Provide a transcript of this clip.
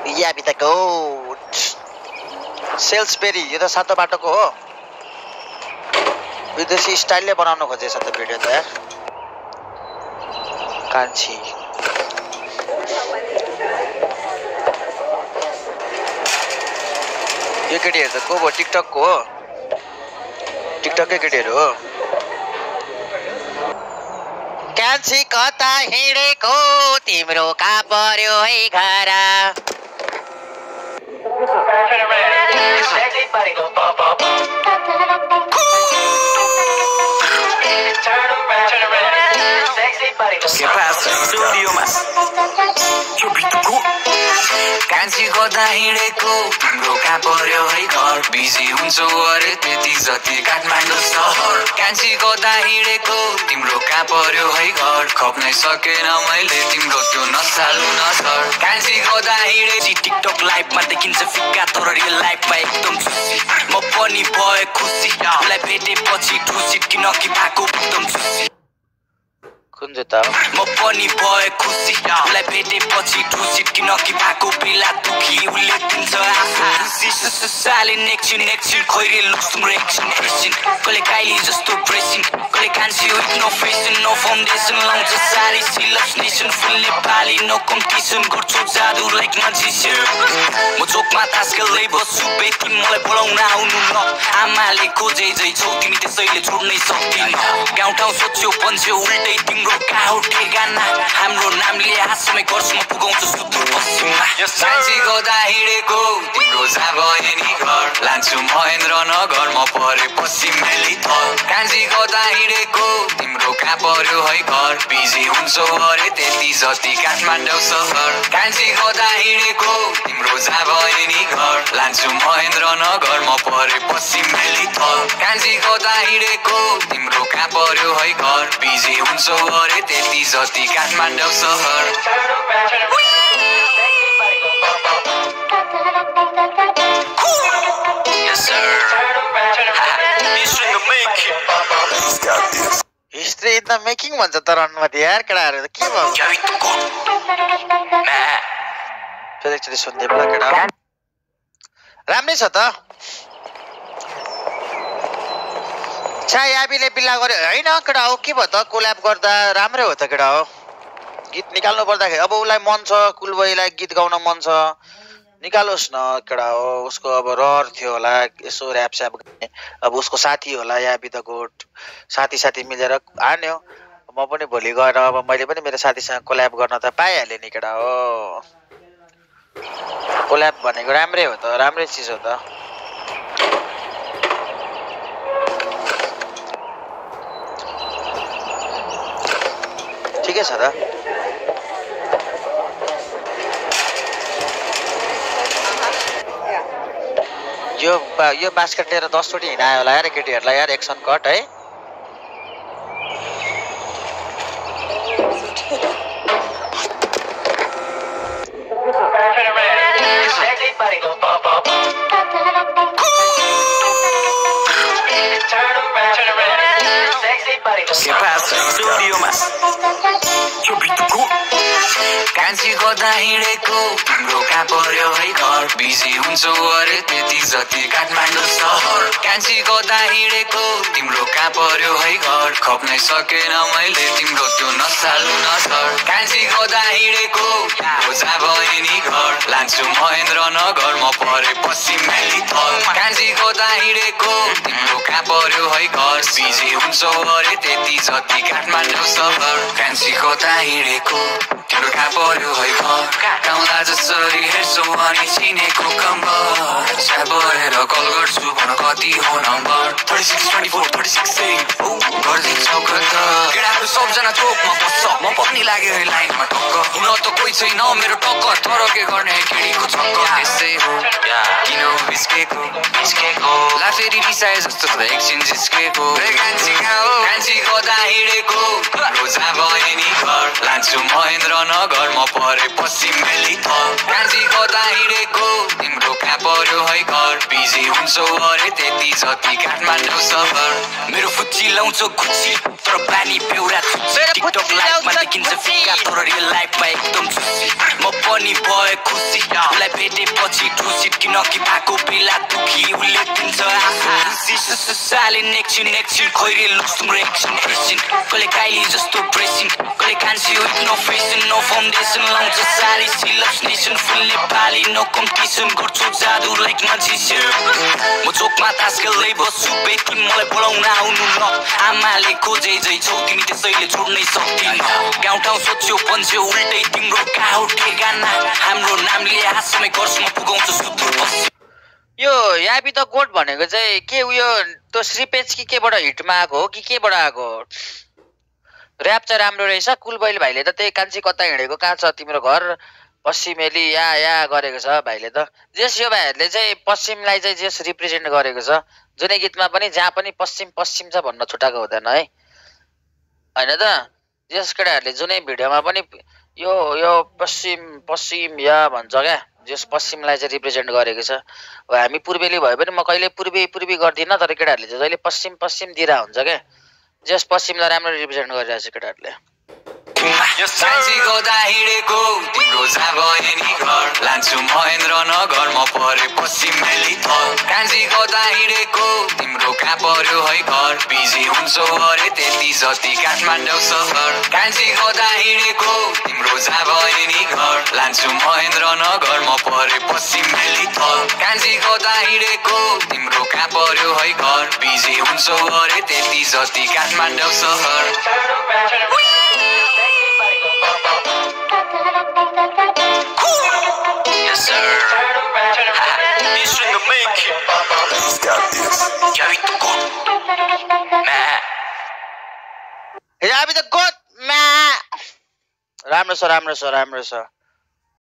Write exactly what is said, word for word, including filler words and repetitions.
या बिताको Salisbury यो त सातो बाटोको हो विदेशी स्टाइलले बनाउन खोजेछ त भिडियो त यार कान्छी यो केटीहरु त को हो टिकटक को हो टिकटक के केटीहरु हो कान्छी कता हिँडेको तिम्रो का पर्यो है घरा Que pasa, studio-मा यो बिटको कान्छी कता हिँडेको तिम्रो कहाँ पर्यो है घर बिजी हुन्छौ अरे त्यति जति काठमाडौँ सहर कान्छी कता हिँडेको तिम्रो कहाँ पर्यो है घर खप्नै सकेन मैले तिम्रो त्यो नसालु नसर कान्छी कता हिँडे टिकटक लाइभमा देखिन्छ फिक्का तर रियल लाइफमा एकदम खुसी म पनि भए खुसी उसलाई भेटेपछि ठुसी किनकि भएको एकदम खुसी कुन जुत्ता म पनि भए खुसी उसलाई भेटेपछि ठुसी किनकि भएको बेला दुखी उसले दिन्छ आफू खुसी साले नेक्सिन नेक्सिन खैरे लुक्स तिम्रो एक्सन एक्सन कहिले काइली जस्तो ड्रेसिङ कहिले कान्छी with no fashion no foundation लाउँछ सारी सिलप्स nation full Nepali no competition गर्छु जादु लाइक म्याजिसियन म चोकमा तास खेल्दै बस्छु बेटी मलाई बोलाउन आउनु न आमाले खोजे जै छौ तिमी त्यसैले छोड्नै सक्दिन गाउँठाउँ सोच्यो पन्छ्यो उल्टै तिम्रो कहाँ हो ठेगाना हाम्रो नामले आसमै गर्छु म पुगाउँछु सुदूर पश्चिममा कान्छी कता हिँडेको तिम्रो जहाँ भए नि घर लान्छु महेन्द्र नगर म परेपछि मेली थर कान्छी कता हिँडेको तिम्रो कहाँ पर्यो है घर बिजी हुन्छौ अरे त्यति जति काठमाडौँ सहर कान्छी कता हिँडेको तिम्रो जहाँ भए नि घर लान्छु महेन्द्र नगर म परेपछि मेली थर कान्छी कता हिँडेको तिम्रो कहाँ पर्यो है घर बिजी हुन्छौ अरे त्यति जति काठमाडौँ सहर हिस्ट्री इन द मेकिङ भन्छ तर अनुमति यार केटाहरु त के भयो फेरि एकचोटि सुन्दै होला केटा राम्रै छ त छा याबीले बिल्ला गर्यो हैन केटा हो के भयो त कोल्याब गर्दा राम्रै हो त केटा हो गीत निकाल्नु पर्दाखेरि अब उलाई मन छ कुलबईलाई गीत गाउन मन छ निकालोस् न केटा हो उसको अब रहर थियो होला यसो र्याप स्याप गर्ने अब उसको साथी होला याबी द गोट साथी साथी मिलेर आन्यो म पनि भोलि गएर अब मैले पनि मेरो साथीसँग कोल्याब गर्न त पाइहालेँ नि केटा हो कोल्याब भनेको राम्रै हो त राम्रै चिज हो त ठिकै छ त यो यो बास्केट लिएर दस चोटि हिँडायो होला यार केटीहरूलाई यार एक्सन कट है Que pasa, studio-मा यो बिटको कान्छी कता हिँडेको तिम्रो कहाँ पर्यो है घर बिजी हुन्छौ अरे त्यति जति काठमाडौँ सहर कान्छी कता हिँडेको तिम्रो कहाँ पर्यो है घर खप्नै सकेन मैले तिम्रो त्यो नसालु नसर कान्छी कता हिँडेको जहाँ भए नि घर लान्छु महेन्द्र नगर म परेपछि मेली थर कान्छी कता हिँडेको तिम्रो कहाँ पर्यो है घर बिजी हुन्छौ अरे त्यति जति काठमाडौँ सहर कान्छी कता हिँडेको तिम्रो कहाँ पर्यो है घर गाउँदा जसरी हेर्छौ अनि चिनेको कम्बर त्यहाँ भएर कल गर्छु भन कति हो number thirty six twenty four thirty six गरिदिन्छौ कता केटाहरू सबजना चोकमा बस्छ म पनि लाग्यो है लाइनमा टक्क हुन त कोही छैन मेरो टक्कर तर के गर्ने केटीको चक्कर यसै हो किन बिस्केको बिस्केको ला फेरि रिसाए जस्तो त एकछिन जिस्केको कान्छी कहाँ हो कान्छी कता हिँडेको रोजा भए नि घर लान्छु महेन्द्र नगर म परेपछि मेली थर कान्छी कता हिँडेको तिम्रो कहाँ पर्यो है घर बिजी हुन्छौ अरे त्यति जति काठमाडौँ सहर मेरो फुच्ची लाउँछौ खुच्ची तर बानी बेउरा टिकटक लाइभमा देखिन्छ फिक्का तर रियल लाइफमा एकदम खुसी म पनि भए मलाई खुसी उसलाई भेटेपछि ठुसिट किनकि भएको बेला दुखी उसले दिन्छ आँसु साले नेक्सिन नेक्सिन खैरे लुक्स तिम्रो एक्सन एक्सन कहिले काइली जस्तो ड्रेसिङ कहिले कान्छी with no fashion no foundation लाउँछ सारी सिलप्स nation full Nepali no competition गर्छु जादु लाइक म्याजिसियन म चोकमा तास खेल्दै बस्छु बेटी मलाई बोलाउन आउनु न आमाले खोजे जै छौ तिमी त्यसैले छोड्नै सक्दिन गाउँ ठाउँ सोच्यो पन्छ्यो उल्टै तिम्रो कहाँ हो ठेगाना हाम्रो नामले आसमै गर्छमा पुगाउँछ सुदूर पश्चिम यो याबी द गोट भनेको चाहिँ के उयो त्यो श्रीपेज कि केबाट हिटमा आएको हो कि केबाट आएको ऱ्याप चाहिँ राम्रो रहेछ कुलबैल भाइले त त्यही कान्छी कता हिँडेको कहाँ छ तिम्रो घर पश्चिमेली या या गरेको छ भाइले त जेस यो भाइहरूले चाहिँ पश्चिमलाई चाहिँ जेस रिप्रेजेन्ट गरेको छ जुनै गीतमा पनि जहाँ पनि पश्चिम पश्चिम छ भन्न छुटाएको हुँदैन है होइन त जेस केटाहरूले जुनै भिडियोमा पनि यो यो पश्चिम पश्चिम या भन्छ क्या जस पश्चिमलाई चाहिँ रिप्रेजेन्ट गरेको छ अब हामी पूर्वेली भए पनि म कहिले पूर्वी पूर्वी गर्दिनँ तर केटाहरूले चाहिँ जहिले पश्चिम पश्चिम दिएर हुन्छ क्या जस पश्चिमलाई राम्रो रिप्रेजेन्ट गरिरहेको छ केटाहरूले कान्छी गदा हिँडेको तिम्रो जहाँ गए नि घर लान्छु महेन्द्र नगर म परे पश्चिमेली थर कान्छी गदा हिँडेको तिम्रो कहाँ पर्यो है घर बिजी हुन्छौ अरे त्यति जति काठमाडौँ सहर कान्छी गदा हिँडेको तिम्रो जहाँ गए नि घर लान्छु महेन्द्र नगर म परे पश्चिमेली थर कान्छी गदा हिँडेको तिम्रो कहाँ पर्यो है घर बिजी हुन्छौ अरे त्यति जति काठमाडौँ सहर Yes, sir. He's in the making. He's got this. Yeah, we took on. Nah. Yeah, we took on. Nah. राम्रो छ राम्रो छ राम्रो छ